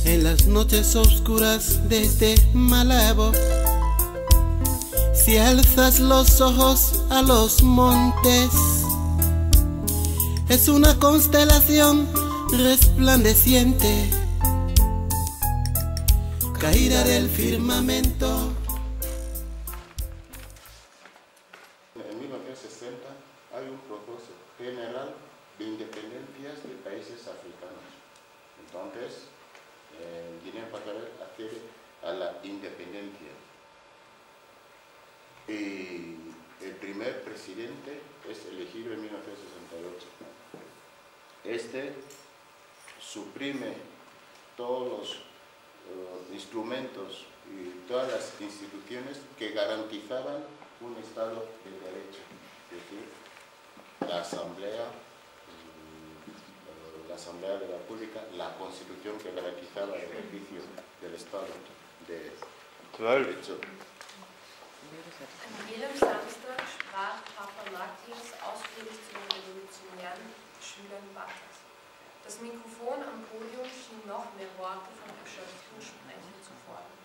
En las noches oscuras de este Malabo, si alzas los ojos a los montes, es una constelación resplandeciente, caída del firmamento. En 1960 hay un proceso general de independencias de países africanos. Entonces, Guinea Ecuatorial adhiere a la independencia. Y el primer presidente es elegido en 1968. Este suprime todos los instrumentos y todas las instituciones que garantizaban un Estado de Derecho, es decir, la Asamblea de la República, la Constitución que garantizaba el ejercicio del Estado de Derecho. An jedem Samstag sprach Papa Matthias ausführlich zu den revolutionären Schülern Batas. Das Mikrofon am Podium schien noch mehr Worte vom erschöpften Sprechen zu fordern.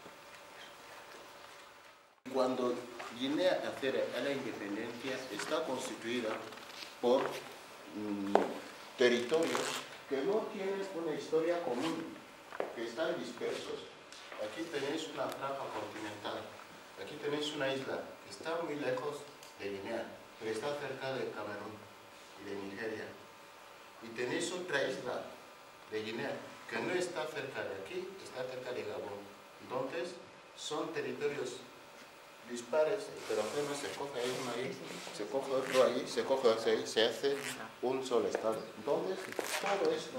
Cuando Guinea adhiere a la independencia, está constituida por territorios que no tienen una historia común, que están dispersos. Aquí tenéis una franja continental, aquí tenéis una isla que está muy lejos de Guinea, pero está cerca de Camerún y de Nigeria. Y tenéis otra isla de Guinea que no está cerca de aquí, está cerca de Gabón. Entonces, son territorios dispares, pero apenas se coge ahí uno ahí, se coge otro ahí, se coge otro ahí, se hace un solo estado. Entonces, todo esto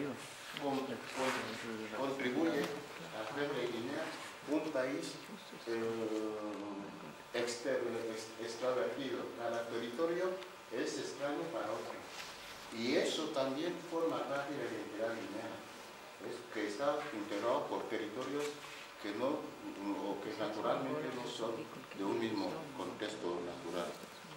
contribuye a hacer de Guinea un país extravertido. Cada territorio es extraño para otro. Y eso también forma parte de la identidad guineana, que está integrado por territorios que no, o que naturalmente no son de un mismo contexto natural.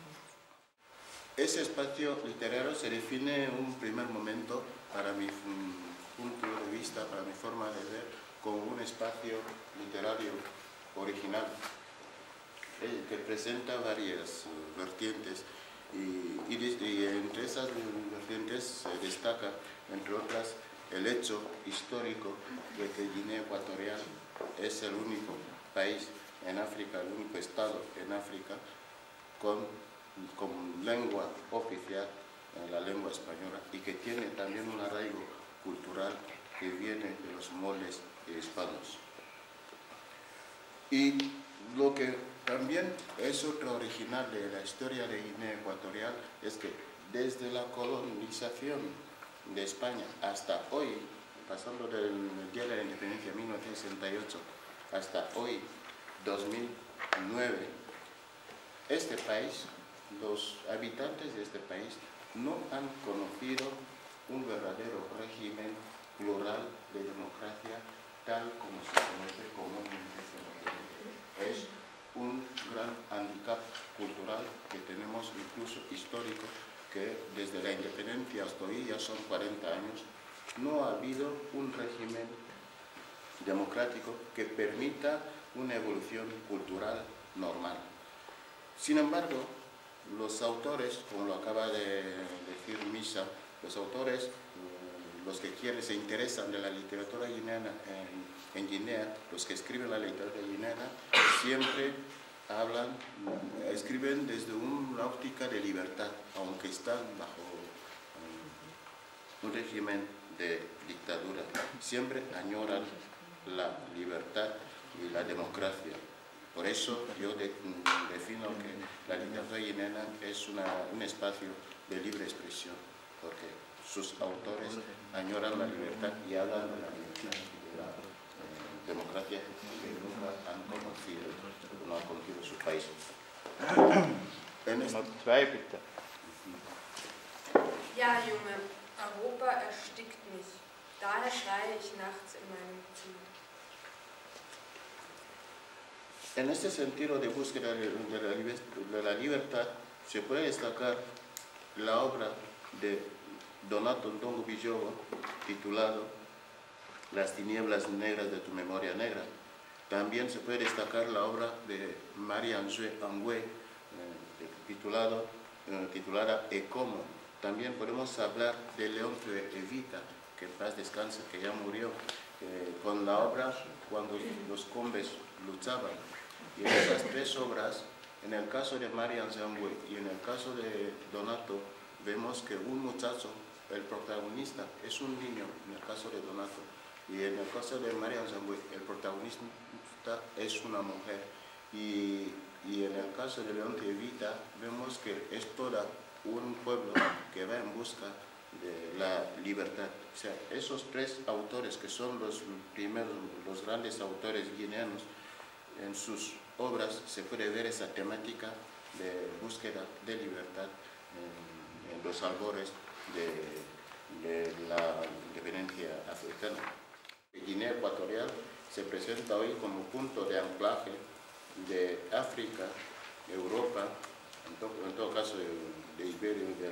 Ese espacio literario se define en un primer momento, para mi punto de vista, para mi forma de ver, como un espacio literario original, que presenta varias vertientes, y entre esas vertientes se destaca, entre otras, el hecho histórico de que Guinea Ecuatorial es el único país en África, el único estado en África con lengua oficial, la lengua española, y que tiene también un arraigo cultural que viene de los moldes hispanos. Y lo que también es otro original de la historia de Guinea Ecuatorial es que desde la colonización de España hasta hoy, pasando del día de la independencia 1968 hasta hoy, 2009, este país, los habitantes de este país no han conocido un verdadero régimen plural de democracia tal como se conoce comúnmente. Es un gran hándicap cultural que tenemos, incluso histórico, que desde la independencia hasta hoy, ya son 40 años, no ha habido un régimen democrático que permita una evolución cultural normal. Sin embargo, los autores, como lo acaba de decir Misha, los autores, los que se interesan de la literatura guineana en Guinea, los que escriben la literatura guineana, siempre escriben desde una óptica de libertad, aunque están bajo un régimen de dictadura. Siempre añoran la libertad y la democracia. Por eso yo defino que la literatura guineana es un espacio de libre expresión, porque sus autores añoran la libertad y hablan de la libertad y de la democracia que nunca han conocido, no han conocido su país. Ja, Junge, Europa erstickt mich. Daher schreie ich nachts in meinem Zimmer. En este sentido de búsqueda de la libertad, se puede destacar la obra de Donato Ndongo Billobo, titulado Las tinieblas negras de tu memoria negra. También se puede destacar la obra de Marie-Angèle Angoué, titulada Ecomo. También podemos hablar de Leoncio Evita, que en paz descanse, que ya murió, con la obra Cuando los combes luchaban. Y en esas tres obras, en el caso de Marie-Angèle Angoué y en el caso de Donato, vemos que un muchacho, el protagonista, es un niño, en el caso de Donato, y en el caso de Marie-Angèle Angoué, el protagonista es una mujer, y en el caso de Leoncio Evita, vemos que es todo un pueblo que va en busca de la libertad. O sea, esos tres autores, que son los grandes autores guineanos, en sus obras se puede ver esa temática de búsqueda de libertad en los albores de la independencia africana. Guinea Ecuatorial se presenta hoy como punto de anclaje de África, Europa, en todo caso de Iberia, de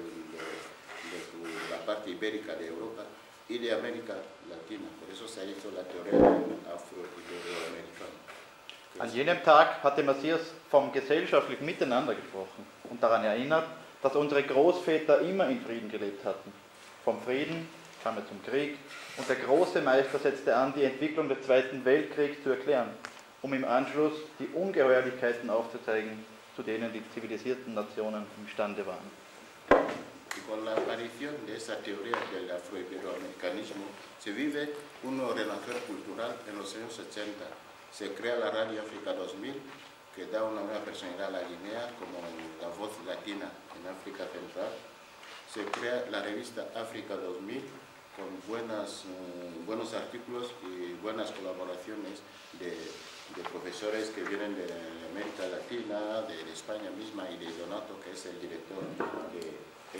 la parte ibérica de Europa y de América Latina. Por eso se ha hecho la teoría del afro-iberoamericano. An jenem Tag hatte Matthias vom gesellschaftlichen Miteinander gesprochen und daran erinnert, dass unsere Großväter immer in Frieden gelebt hatten. Vom Frieden kam er zum Krieg und der große Meister setzte an, die Entwicklung des Zweiten Weltkriegs zu erklären, um im Anschluss die Ungeheuerlichkeiten aufzuzeigen, zu denen die zivilisierten Nationen imstande waren. Y con la aparición de esa teoría del afroiberoamericanismo se vive una ordenación cultural en los años 80. Se crea la Radio África 2000, que da una nueva personalidad a la Guinea como la voz latina en África Central. Se crea la revista África 2000 con buenos artículos y buenas colaboraciones de profesores que vienen de América Latina, de España misma, y de Donato, que es el director de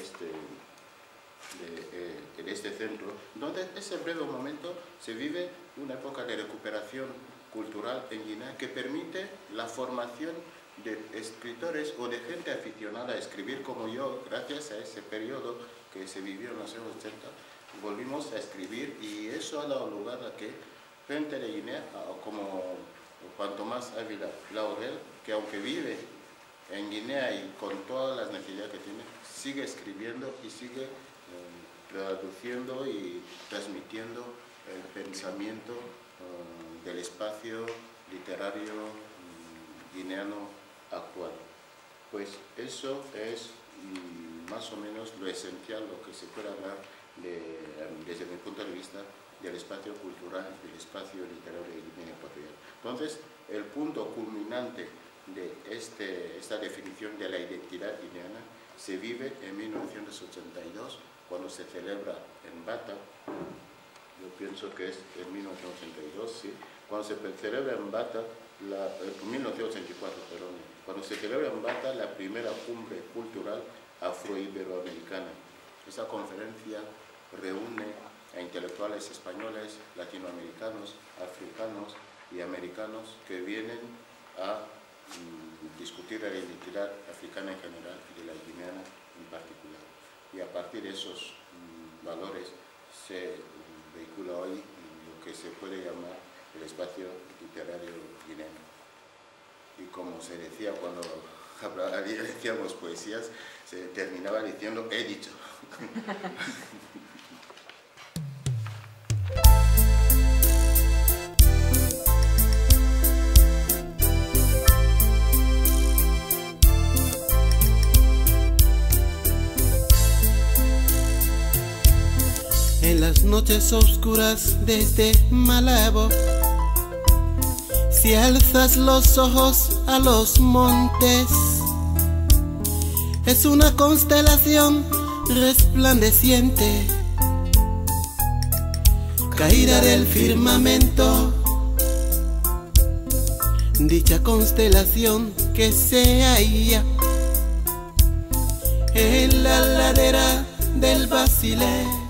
este centro, donde en ese breve momento se vive una época de recuperación cultural en Guinea que permite la formación de escritores o de gente aficionada a escribir como yo. Gracias a ese periodo que se vivió en los años 80, volvimos a escribir, y eso ha dado lugar a que gente de Guinea, como Juan Tomás Ávila Laurel, que aunque vive en Guinea y con todas las necesidades que tiene, sigue escribiendo y sigue traduciendo y transmitiendo el pensamiento del espacio literario guineano actual. Pues eso es más o menos lo esencial, lo que se puede hablar desde mi punto de vista del espacio cultural, del espacio literario de Guinea Ecuatorial. Entonces, el punto culminante de esta definición de la identidad guineana se vive en 1982, cuando se celebra en Bata, yo pienso que es en 1982, sí, cuando se celebra en Bata, 1984, perdón, cuando se celebra en Bata la primera cumbre cultural afro-iberoamericana. Esa conferencia reúne a intelectuales españoles, latinoamericanos, africanos y americanos que vienen a discutir la identidad africana en general y de la guineana en particular. Y a partir de esos valores se vehicula hoy lo que se puede llamar el espacio literario guineano. Y como se decía cuando decíamos poesías, se terminaba diciendo he dicho. En las noches oscuras desde Malabo, si alzas los ojos a los montes, es una constelación resplandeciente, caída del firmamento. Dicha constelación que se halla en la ladera del Basilé.